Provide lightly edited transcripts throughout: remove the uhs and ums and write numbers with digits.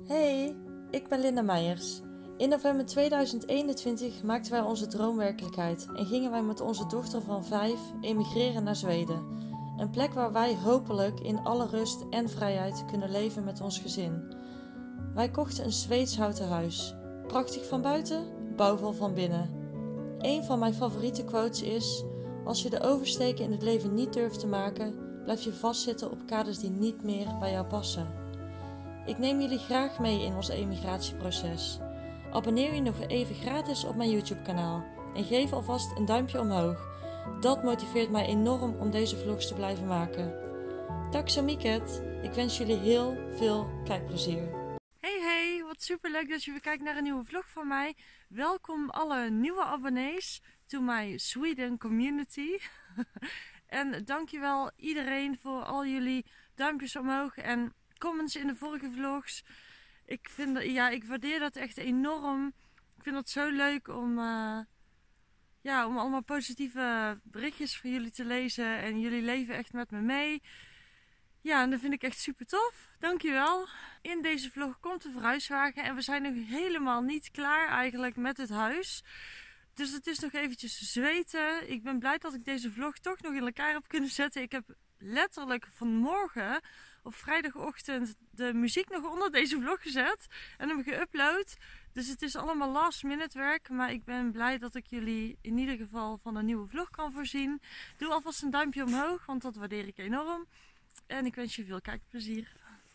Hey, ik ben Linda Meijers. In november 2021 maakten wij onze droom werkelijkheid en gingen wij met onze dochter van 5 emigreren naar Zweden. Een plek waar wij hopelijk in alle rust en vrijheid kunnen leven met ons gezin. Wij kochten een Zweeds houten huis. Prachtig van buiten, bouwvol van binnen. Een van mijn favoriete quotes is: als je de oversteken in het leven niet durft te maken, blijf je vastzitten op kaders die niet meer bij jou passen. Ik neem jullie graag mee in ons emigratieproces. Abonneer je nog even gratis op mijn YouTube-kanaal en geef alvast een duimpje omhoog. Dat motiveert mij enorm om deze vlogs te blijven maken. Tack zo mycket. Ik wens jullie heel veel kijkplezier. Hey, wat superleuk dat je weer kijkt naar een nieuwe vlog van mij. Welkom alle nieuwe abonnees to my Sweden community. En dankjewel iedereen voor al jullie duimpjes omhoog en comments in de vorige vlogs. Ik waardeer dat echt enorm. Ik vind het zo leuk om allemaal positieve berichtjes van jullie te lezen. En jullie leven echt met me mee. Ja, en dat vind ik echt super tof. Dankjewel. In deze vlog komt de verhuiswagen. En we zijn nog helemaal niet klaar eigenlijk met het huis. Dus het is nog eventjes zweten. Ik ben blij dat ik deze vlog toch nog in elkaar heb kunnen zetten. Ik heb letterlijk vanmorgen op vrijdagochtend de muziek nog onder deze vlog gezet en hem geüpload. Dus het is allemaal last minute werk, maar ik ben blij dat ik jullie in ieder geval van een nieuwe vlog kan voorzien. Doe alvast een duimpje omhoog, want dat waardeer ik enorm. En ik wens je veel kijkplezier.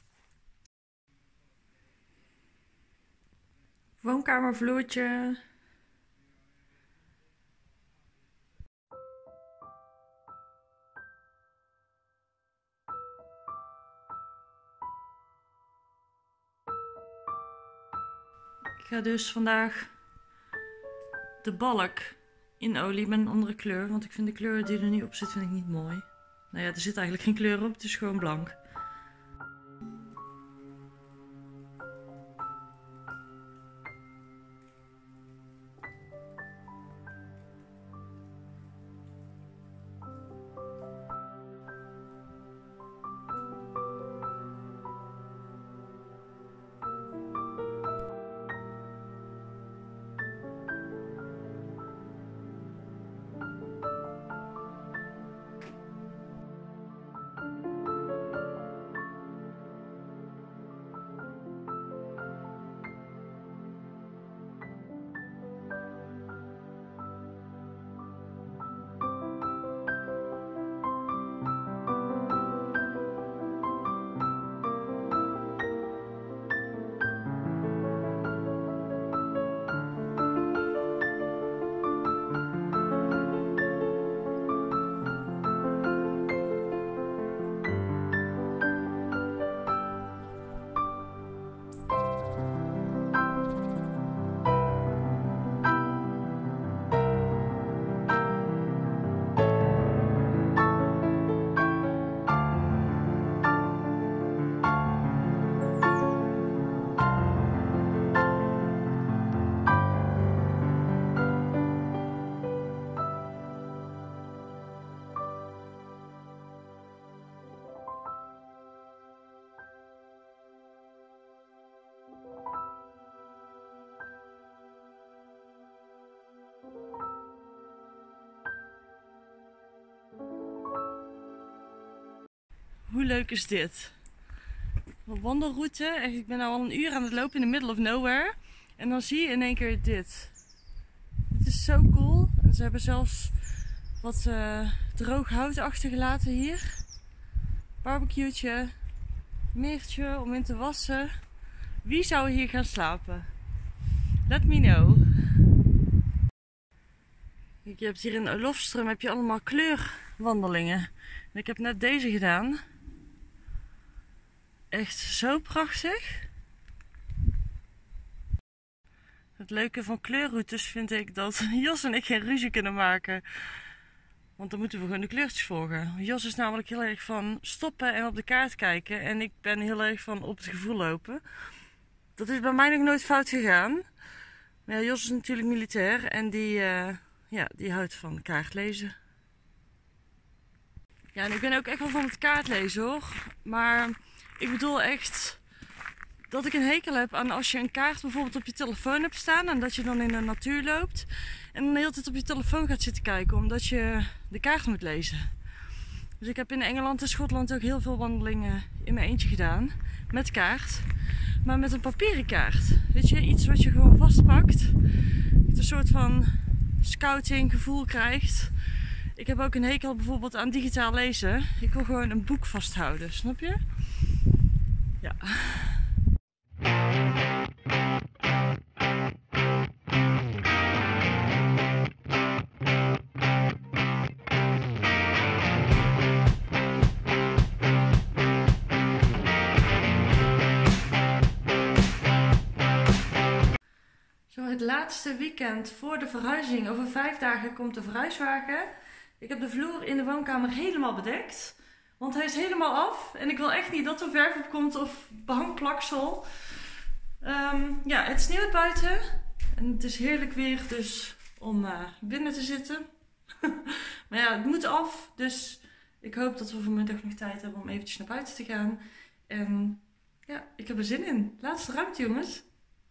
Woonkamervloertje. Ik ga dus vandaag de balk inolie met een andere kleur. Want ik vind de kleur die er nu op zit, vind ik niet mooi. Nou ja, er zit eigenlijk geen kleur op. Het is gewoon blank. Hoe leuk is dit? Een wandelroute. Ik ben al een uur aan het lopen in the middle of nowhere. En dan zie je in één keer dit. Het is zo cool. En ze hebben zelfs wat droog hout achtergelaten hier. Barbecue'tje. Meertje om in te wassen. Wie zou hier gaan slapen? Let me know. Je hebt hier in Olofström heb je allemaal kleurwandelingen. En ik heb net deze gedaan. Echt zo prachtig. Het leuke van kleurroutes vind ik dat Jos en ik geen ruzie kunnen maken. Want dan moeten we gewoon de kleurtjes volgen. Jos is namelijk heel erg van stoppen en op de kaart kijken. En ik ben heel erg van op het gevoel lopen. Dat is bij mij nog nooit fout gegaan. Maar ja, Jos is natuurlijk militair en die houdt van kaartlezen. Ja, en ik ben ook echt wel van het kaartlezen hoor. Maar ik bedoel echt dat ik een hekel heb aan als je een kaart bijvoorbeeld op je telefoon hebt staan en dat je dan in de natuur loopt en dan de hele tijd op je telefoon gaat zitten kijken omdat je de kaart moet lezen. Dus ik heb in Engeland en Schotland ook heel veel wandelingen in mijn eentje gedaan met kaart, maar met een papieren kaart. Weet je, iets wat je gewoon vastpakt, een soort van scouting gevoel krijgt. Ik heb ook een hekel bijvoorbeeld aan digitaal lezen. Ik wil gewoon een boek vasthouden, snap je? Ja. Zo, het laatste weekend voor de verhuizing. Over 5 dagen komt de verhuiswagen. Ik heb de vloer in de woonkamer helemaal bedekt. Want hij is helemaal af. En ik wil echt niet dat er verf op komt of behangplaksel. Ja, het sneeuwt buiten. En het is heerlijk weer dus om binnen te zitten. Maar ja, het moet af. Dus ik hoop dat we vanmiddag nog tijd hebben om eventjes naar buiten te gaan. En ja, ik heb er zin in. Laatste ruimte, jongens.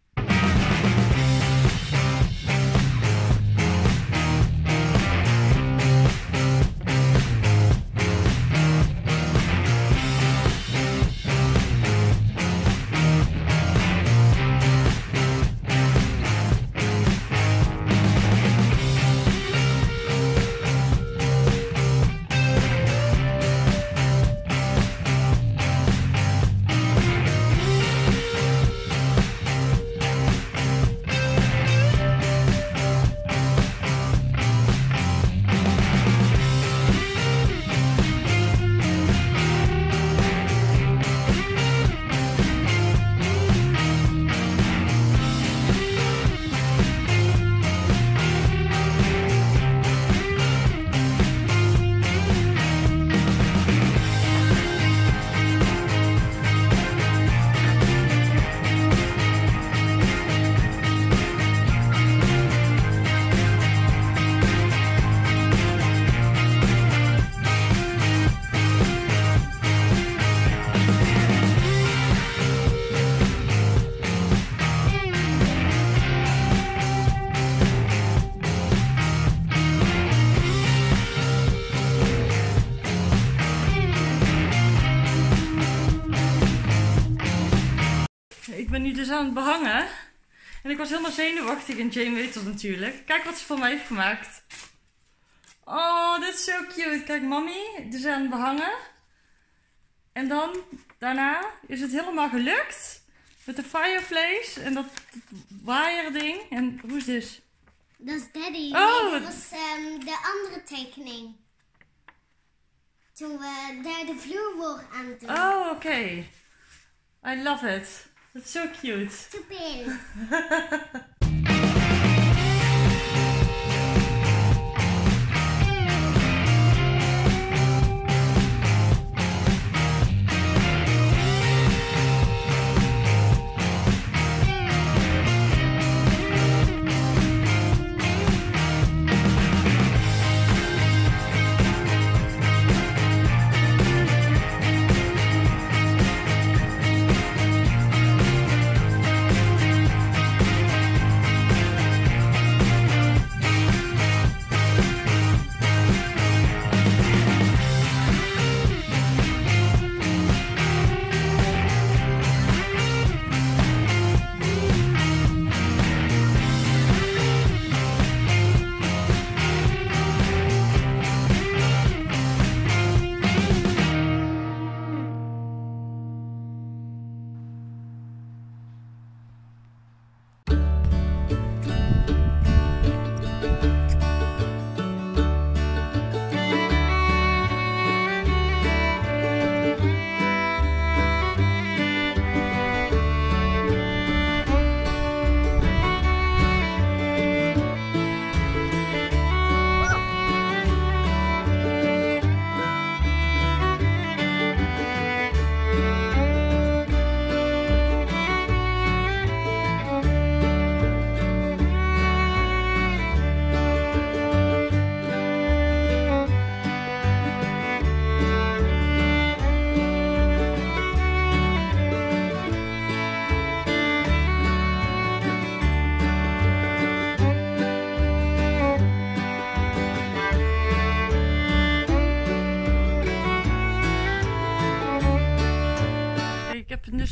Ik ben nu dus aan het behangen. En ik was helemaal zenuwachtig en Jane weet dat natuurlijk. Kijk wat ze voor mij heeft gemaakt. Oh, dit is zo cute. Kijk, mami, dus aan het behangen. En dan, daarna is het helemaal gelukt. Met de fireplace en dat waaierding. En hoe is dit? Dat is Daddy. Oh. Nee, dat was de andere tekening. Toen we daar de vloer aan het doen. Oh, oké. I love it. Dat is zo cute. Super.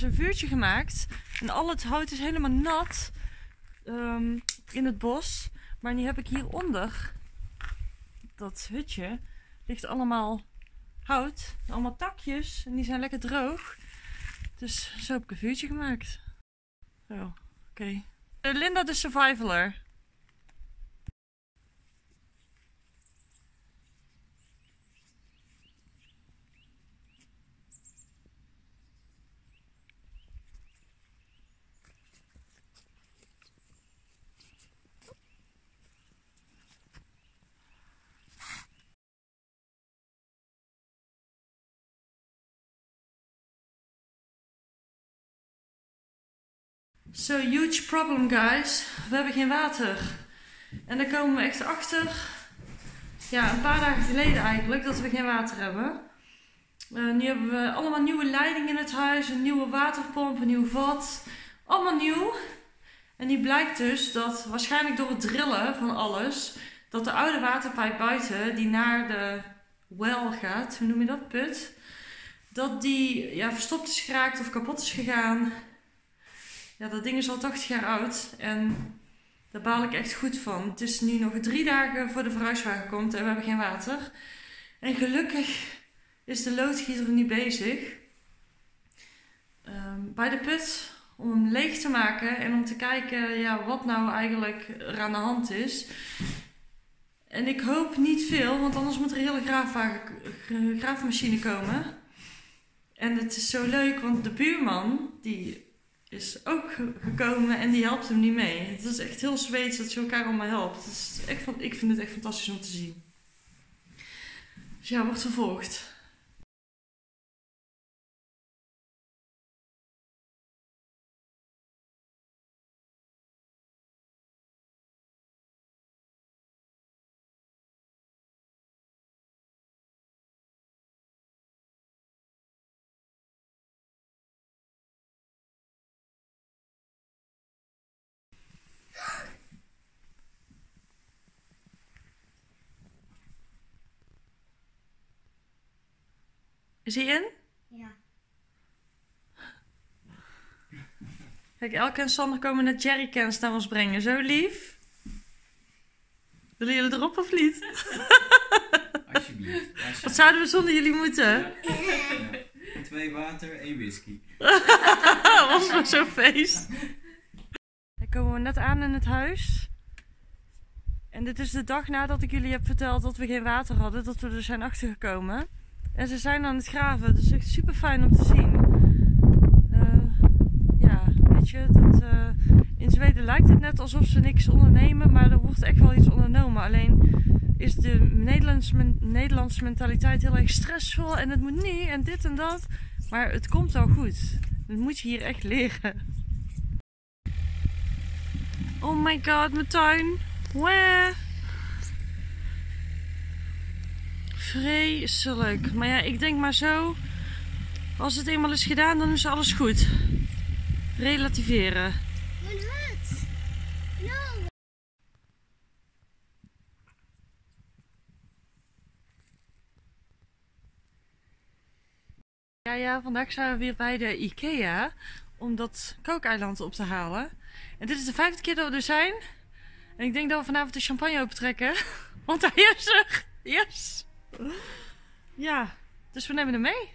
een vuurtje gemaakt. En al het hout is helemaal nat in het bos. Maar nu heb ik hieronder, dat hutje, ligt allemaal hout. Allemaal takjes. En die zijn lekker droog. Dus zo heb ik een vuurtje gemaakt. Zo, oké. Linda de Survivaler. So, huge problem guys. We hebben geen water. En daar komen we echt achter. Ja, een paar dagen geleden eigenlijk, dat we geen water hebben. Nu hebben we allemaal nieuwe leidingen in het huis. Een nieuwe waterpomp, een nieuw vat. Allemaal nieuw. En nu blijkt dus dat, waarschijnlijk door het drillen van alles, dat de oude waterpijp buiten, die naar de well gaat, hoe noem je dat, put, dat die verstopt is geraakt of kapot is gegaan. Ja, dat ding is al 80 jaar oud en daar baal ik echt goed van. Het is nu nog 3 dagen voor de verhuiswagen komt en we hebben geen water. En gelukkig is de loodgieter nu bezig bij de put om hem leeg te maken en om te kijken wat nou eigenlijk er aan de hand is. En ik hoop niet veel, want anders moet er een hele graafmachine komen. En het is zo leuk, want de buurman die is ook gekomen en die helpt hem niet mee. Het is echt heel Zweeds dat je elkaar allemaal helpt. Het is echt ik vind het echt fantastisch om te zien. Dus ja, wordt vervolgd. Is hij in? Ja. Kijk, Elke en Sander komen net jerrycans naar ons brengen. Zo lief. Willen jullie erop of niet? Alsjeblieft. Wat zouden we zonder jullie moeten? Ja. 2 water, 1 whisky. Dat was wel zo'n feest. Dan komen we net aan in het huis. En dit is de dag nadat ik jullie heb verteld dat we geen water hadden. Dat we er zijn achtergekomen. En ze zijn aan het graven. Dus echt super fijn om te zien. Weet je, in Zweden lijkt het net alsof ze niks ondernemen. Maar er wordt echt wel iets ondernomen. Alleen is de Nederlandse mentaliteit heel erg stressvol. En het moet nu en dit en dat. Maar het komt wel goed. Dat moet je hier echt leren. Oh my god, mijn tuin. Wah. Vreselijk. Maar ja, ik denk maar zo. Als het eenmaal is gedaan, dan is alles goed. Relativeren. Mijn hut. No. Ja, vandaag zijn we weer bij de IKEA om dat kookeiland op te halen. En dit is de 5e keer dat we er zijn. En ik denk dat we vanavond de champagne opentrekken. Want hij is er. Yes. Ja, dus we nemen hem mee.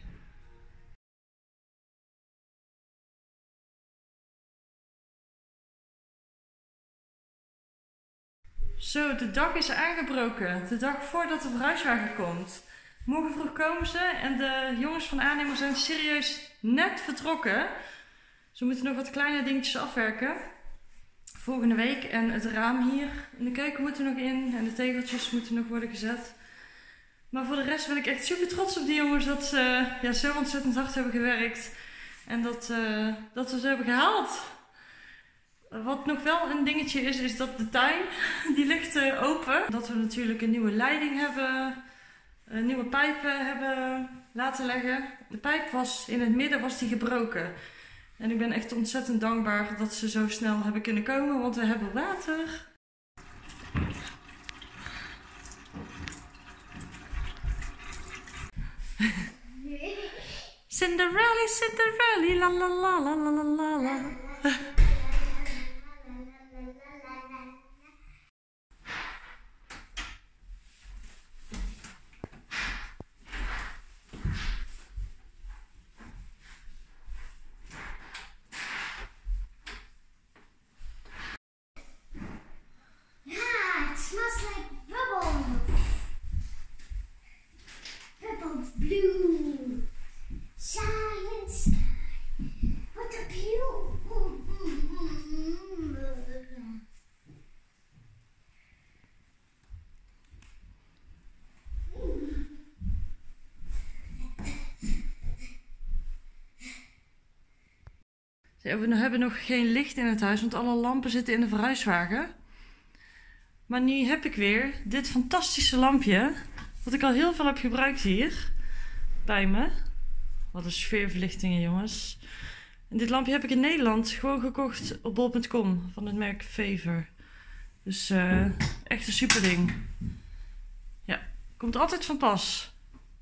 Zo, de dag is aangebroken. De dag voordat de verhuiswagen komt. Morgen vroeg komen ze en de jongens van de aannemer zijn serieus net vertrokken. Ze moeten nog wat kleine dingetjes afwerken. Volgende week. En het raam hier in de keuken moet er nog in. En de tegeltjes moeten nog worden gezet. Maar voor de rest ben ik echt super trots op die jongens. Dat ze zo ontzettend hard hebben gewerkt. En dat we ze hebben gehaald. Wat nog wel een dingetje is dat de tuin, die ligt open. Dat we natuurlijk een nieuwe leiding hebben. Nieuwe pijpen hebben laten leggen. De pijp was in het midden gebroken. En ik ben echt ontzettend dankbaar dat ze zo snel hebben kunnen komen, want we hebben water. Cinderella, Cinderella, la la la la la la la. Yeah, it smells like bubbles. Bubbles blue. Silent sky. What a view. We hebben nog geen licht in het huis, want alle lampen zitten in de verhuiswagen. Maar nu heb ik weer dit fantastische lampje, wat ik al heel veel heb gebruikt hier bij me. Wat een sfeerverlichtingen, jongens. En dit lampje heb ik in Nederland gewoon gekocht op bol.com van het merk Favor. Dus echt een super ding. Ja, komt altijd van pas.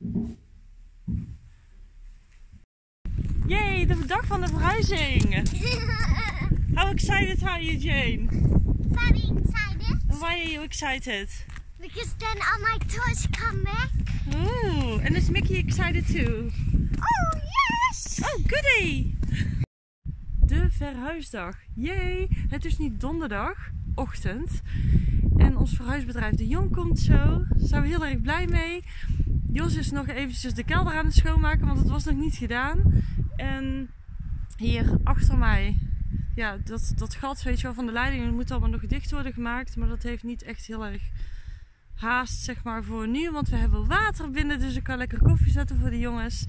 Yay, de dag van de verhuizing! How excited are you, Jane? Very excited. Why are you excited? Because then all my toys come back. Ooh, and is Mickey excited too? Oh, yes! Oh, goody! De verhuisdag. Yay! Het is nu donderdagochtend. En ons verhuisbedrijf De Jong komt zo. Daar zijn we heel erg blij mee. Jos is nog eventjes de kelder aan het schoonmaken, want het was nog niet gedaan. En hier achter mij, ja, dat gat, weet je wel, van de leiding, dat moet allemaal nog dicht worden gemaakt. Maar dat heeft niet echt heel erg haast, zeg maar, voor nu. Want we hebben water binnen, dus ik kan lekker koffie zetten voor de jongens.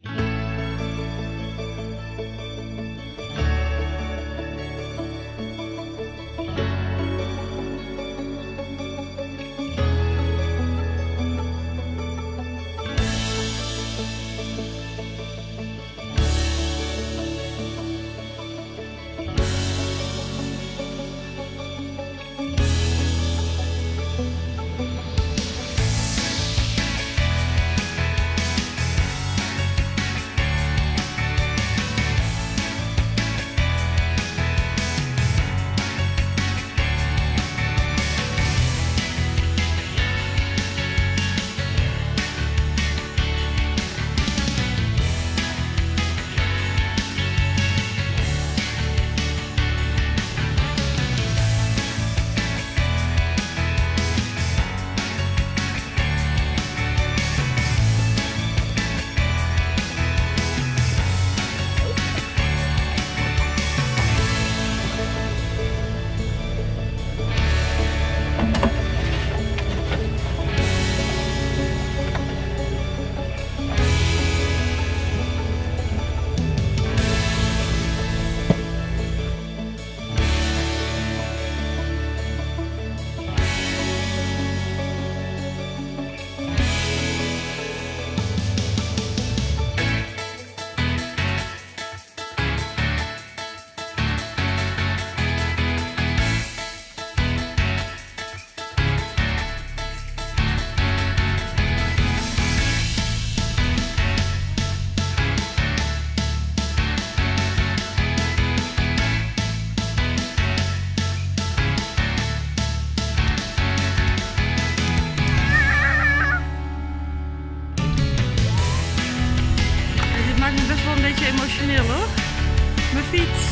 Emotioneel hoor. Mijn fiets.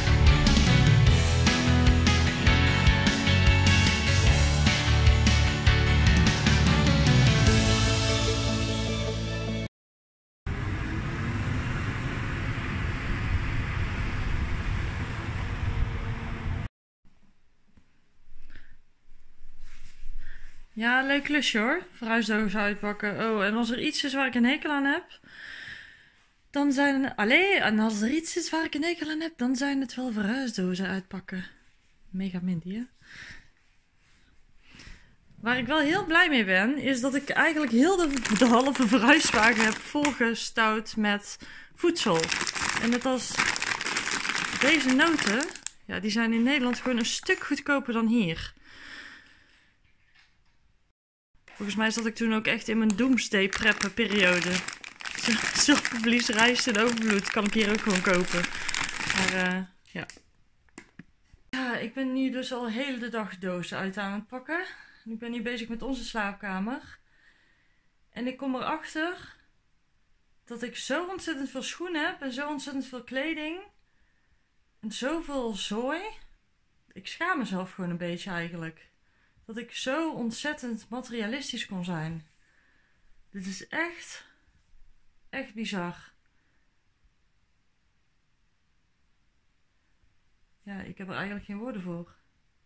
Ja, leuk klusje hoor. Verhuisdoos uitpakken. Oh, en als er iets is waar ik een hekel aan heb, dan zijn en als er iets is waar ik een hekel aan heb, dan zijn het wel verhuisdozen uitpakken. Mega Mindy, hè? Waar ik wel heel blij mee ben, is dat ik eigenlijk heel de halve verhuiswagen heb volgestouwd met voedsel. En net als deze noten, ja, die zijn in Nederland gewoon een stuk goedkoper dan hier. Volgens mij zat ik toen ook echt in mijn doomsday preppen periode. Zilvervlies rijst in overvloed. Kan ik hier ook gewoon kopen. Maar ja. Ja, ik ben nu dus al heel de dag dozen uit aan het pakken. Ik ben nu bezig met onze slaapkamer. En ik kom erachter dat ik zo ontzettend veel schoenen heb en zo ontzettend veel kleding. En zoveel zooi. Ik schaam mezelf gewoon een beetje eigenlijk. Dat ik zo ontzettend materialistisch kon zijn. Dit is echt bizar. Ja, ik heb er eigenlijk geen woorden voor.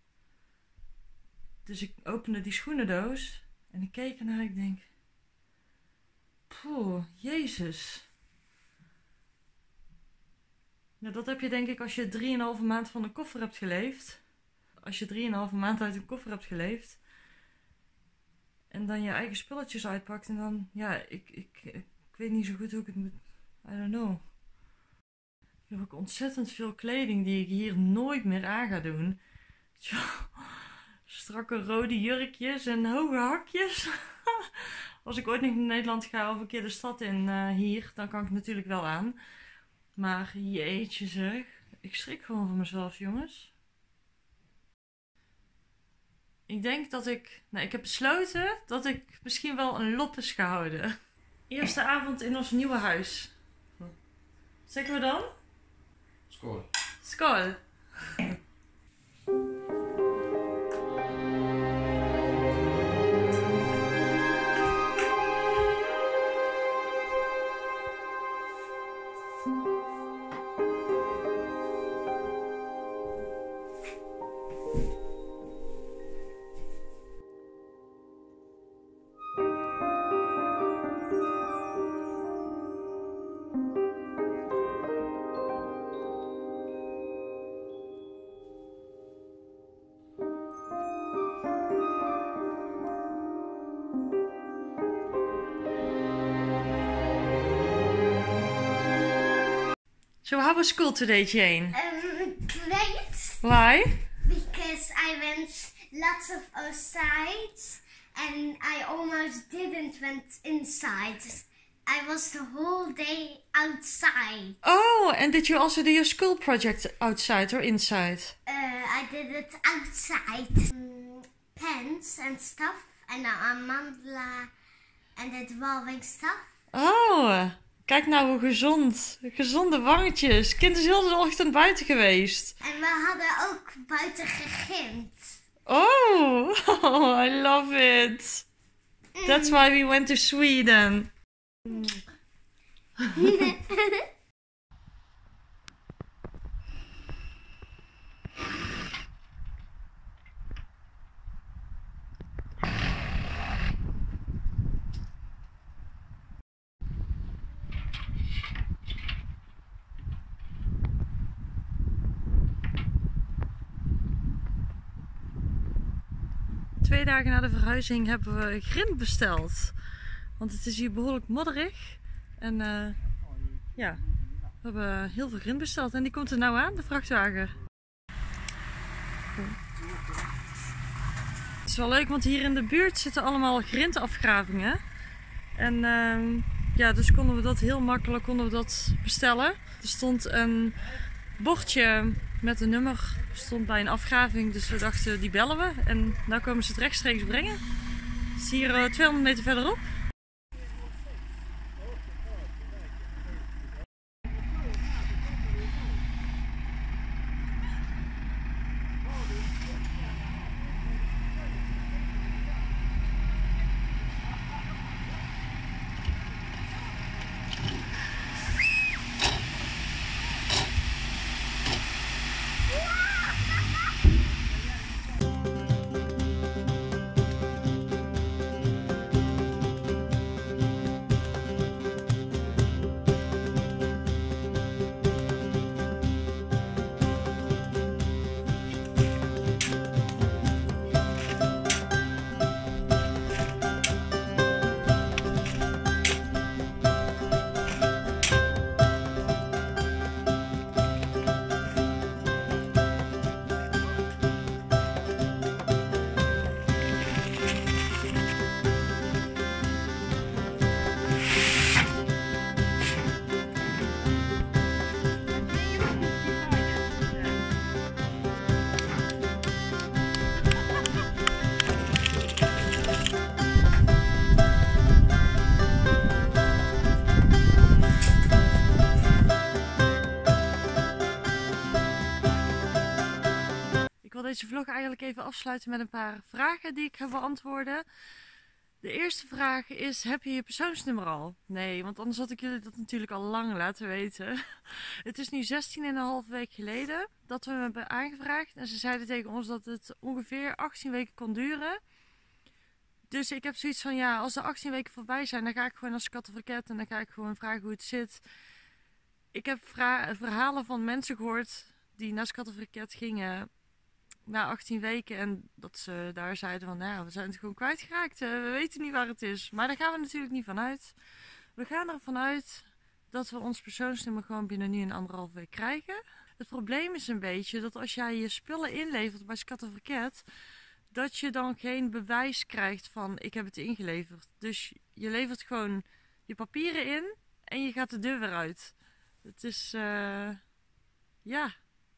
Dus ik opende die schoenendoos en ik keek ernaar en ik denk... Poeh, Jezus. Nou, dat heb je denk ik als je 3,5 maand van een koffer hebt geleefd. Als je 3,5 maand uit een koffer hebt geleefd. En dan je eigen spulletjes uitpakt en dan... Ja, ik weet niet zo goed hoe ik het moet... I don't know. Ik heb ook ontzettend veel kleding die ik hier nooit meer aan ga doen. Strakke rode jurkjes en hoge hakjes. Als ik ooit nog naar Nederland ga of een keer de stad in hier, dan kan ik het natuurlijk wel aan. Maar jeetje zeg, ik schrik gewoon van mezelf, jongens. Ik denk dat ik heb besloten dat ik misschien wel een loppes ga houden. Eerste avond in ons nieuwe huis. Zeggen we dan? Skål. Skål. 'So how was school today, Jane?' Great. Why? Because I went lots of outside and I almost didn't went inside. I was the whole day outside. Oh, and did you also do your school project outside or inside? I did it outside. Pens and stuff and a mandala and the drawing stuff. Oh, kijk nou hoe gezonde wangetjes. Kind is heel de ochtend buiten geweest. En we hadden ook buiten gegimd. Oh, I love it. That's why we went to Sweden. 2 dagen na de verhuizing hebben we grind besteld. Want het is hier behoorlijk modderig. En ja, we hebben heel veel grind besteld. En die komt er nou aan, de vrachtwagen. Het is wel leuk, want hier in de buurt zitten allemaal grindafgravingen. En ja, dus konden we dat heel makkelijk bestellen. Er stond een bordje met een nummer stond bij een afgraving, dus we dachten die bellen we. En nu komen ze het rechtstreeks brengen. Het is hier 200 meter verderop. deze vlog eigenlijk even afsluiten met een paar vragen die ik ga beantwoorden. De eerste vraag is, heb je je persoonsnummer al? Nee, want anders had ik jullie dat natuurlijk al lang laten weten. Het is nu 16,5 week geleden dat we hem hebben aangevraagd. En ze zeiden tegen ons dat het ongeveer 18 weken kon duren. Dus ik heb zoiets van, ja, als de 18 weken voorbij zijn, dan ga ik gewoon naar Scatterverket en dan ga ik gewoon vragen hoe het zit. Ik heb verhalen van mensen gehoord die naar Scatterverket gingen na 18 weken en dat ze daar zeiden van, nou, we zijn het gewoon kwijtgeraakt. We weten niet waar het is. Maar daar gaan we natuurlijk niet van uit. We gaan ervan uit dat we ons persoonsnummer gewoon binnen nu en 1,5 week krijgen. Het probleem is een beetje dat als jij je spullen inlevert bij Scatterverket, dat je dan geen bewijs krijgt van ik heb het ingeleverd. Dus je levert gewoon je papieren in en je gaat de deur weer uit. Het is, ja.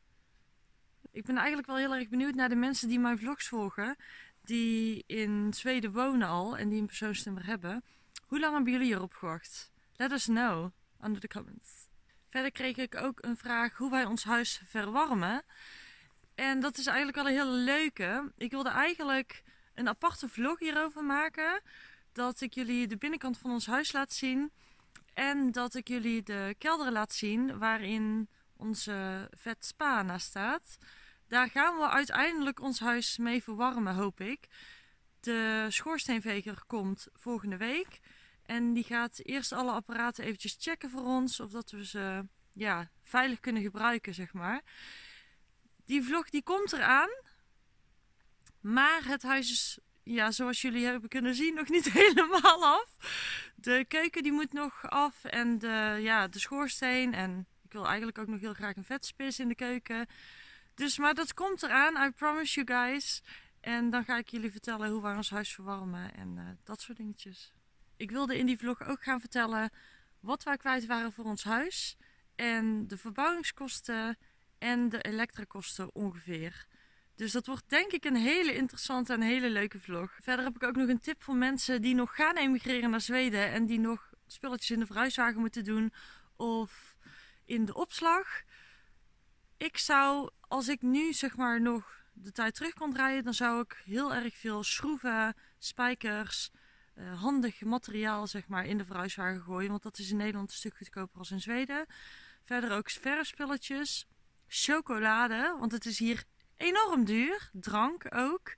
Ik ben eigenlijk wel heel erg benieuwd naar de mensen die mijn vlogs volgen. Die in Zweden wonen al en die een persoonsnummer hebben. Hoe lang hebben jullie hierop gewacht? Let us know under the comments. Verder kreeg ik ook een vraag hoe wij ons huis verwarmen. En dat is eigenlijk wel een hele leuke. Ik wilde eigenlijk een aparte vlog hierover maken. Dat ik jullie de binnenkant van ons huis laat zien. En dat ik jullie de kelder laat zien waarin onze vet spa naast staat. Daar gaan we uiteindelijk ons huis mee verwarmen, hoop ik. De schoorsteenveger komt volgende week. En die gaat eerst alle apparaten eventjes checken voor ons. Of dat we ze veilig kunnen gebruiken, zeg maar. Die vlog die komt eraan. Maar het huis is, zoals jullie hebben kunnen zien, nog niet helemaal af. De keuken die moet nog af. En de schoorsteen. En ik wil eigenlijk ook nog heel graag een vetspis in de keuken. Dus, maar dat komt eraan, I promise you guys. En dan ga ik jullie vertellen hoe wij ons huis verwarmen en dat soort dingetjes. Ik wilde in die vlog ook gaan vertellen wat wij kwijt waren voor ons huis. En de verbouwingskosten en de elektrakosten ongeveer. Dus dat wordt denk ik een hele interessante en hele leuke vlog. Verder heb ik ook nog een tip voor mensen die nog gaan emigreren naar Zweden. En die nog spulletjes in de verhuiswagen moeten doen of in de opslag. Ik zou, als ik nu zeg maar nog de tijd terug kon draaien, dan zou ik heel erg veel schroeven, spijkers, handig materiaal zeg maar in de verhuiswagen gooien. Want dat is in Nederland een stuk goedkoper als in Zweden. Verder ook verfspulletjes, chocolade, want het is hier enorm duur. Drank ook.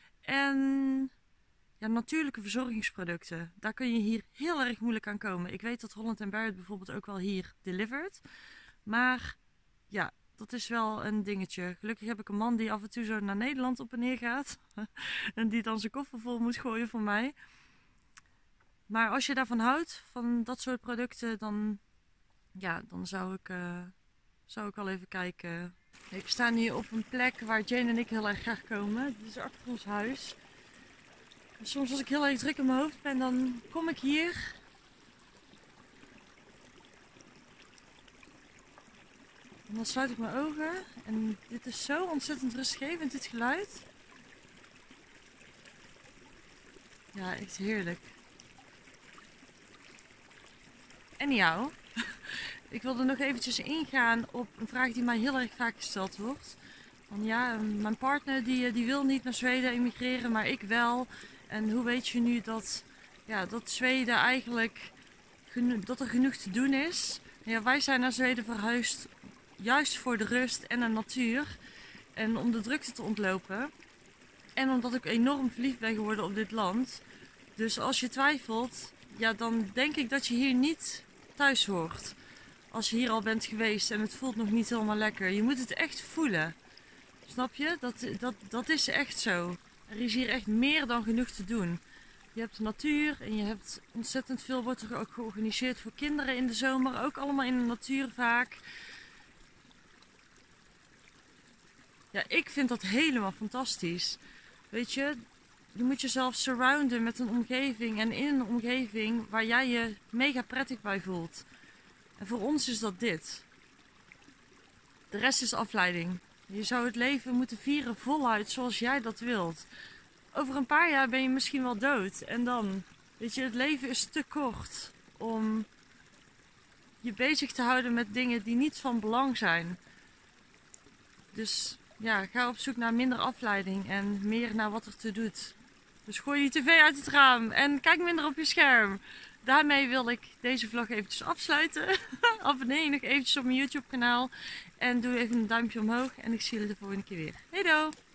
En natuurlijke verzorgingsproducten. Daar kun je hier heel erg moeilijk aan komen. Ik weet dat Holland & Barrett bijvoorbeeld ook wel hier delivert. Maar ja, dat is wel een dingetje. Gelukkig heb ik een man die af en toe zo naar Nederland op en neer gaat. En die dan zijn koffer vol moet gooien voor mij. Maar als je daarvan houdt, van dat soort producten, dan zou ik wel even kijken. Ik sta nu op een plek waar Jane en ik heel erg graag komen. Dit is achter ons huis. Soms als ik heel erg druk in mijn hoofd ben, dan kom ik hier. En dan sluit ik mijn ogen. En dit is zo ontzettend rustgevend, dit geluid. Ja, echt heerlijk. Anyhow, ik wilde nog eventjes ingaan op een vraag die mij heel erg vaak gesteld wordt. Van mijn partner die wil niet naar Zweden emigreren, maar ik wel. En hoe weet je nu dat Zweden eigenlijk, dat er genoeg te doen is? Ja, wij zijn naar Zweden verhuisd juist voor de rust en de natuur. En om de drukte te ontlopen. En omdat ik enorm verliefd ben geworden op dit land. Dus als je twijfelt, dan denk ik dat je hier niet thuis hoort. Als je hier al bent geweest en het voelt nog niet helemaal lekker. Je moet het echt voelen. Snap je? Dat is echt zo. Er is hier echt meer dan genoeg te doen. Je hebt natuur en je hebt ontzettend veel, wordt er ook georganiseerd voor kinderen in de zomer. Ook allemaal in de natuur vaak. Ja, ik vind dat helemaal fantastisch. Weet je, je moet jezelf surrounden met een omgeving en in een omgeving waar jij je mega prettig bij voelt. En voor ons is dat dit. De rest is afleiding. Je zou het leven moeten vieren voluit zoals jij dat wilt. Over een paar jaar ben je misschien wel dood. En dan, weet je, het leven is te kort om je bezig te houden met dingen die niet van belang zijn. Dus ja, ga op zoek naar minder afleiding en meer naar wat er toe doet. Dus gooi je tv uit het raam en kijk minder op je scherm. Daarmee wil ik deze vlog eventjes afsluiten. Abonneer je nog eventjes op mijn YouTube kanaal en doe even een duimpje omhoog en ik zie jullie de volgende keer weer. Hey do!